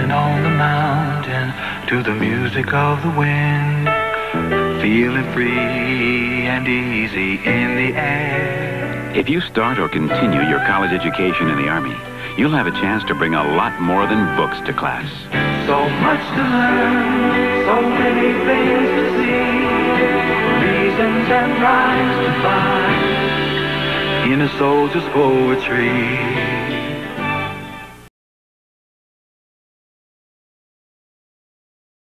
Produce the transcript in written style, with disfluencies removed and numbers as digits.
dancing on the mountain to the music of the wind, feeling free and easy in the air. If you start or continue your college education in the Army, you'll have a chance to bring a lot more than books to class. So much to learn, so many things to see, reasons and rhymes to find in a soldier's poetry.